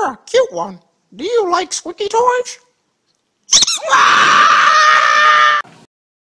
You're a cute one. Do you like squeaky toys?